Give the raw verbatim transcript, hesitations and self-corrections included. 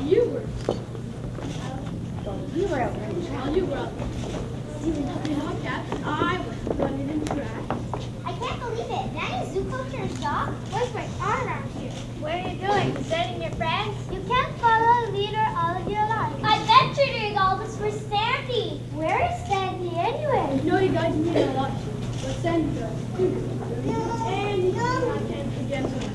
While you were. While you were out running track. While you were out doing Hubcap, I was running in track. I can't believe it. Nanny's zoo culture and Shaw? Where's my arm around here? What are you doing? Visiting your friends? You can't follow a leader all of your life. I bet you're doing all this for Sandy. Where is Sandy anyway? You know you guys need a lot. But Sandy does. And I can't forget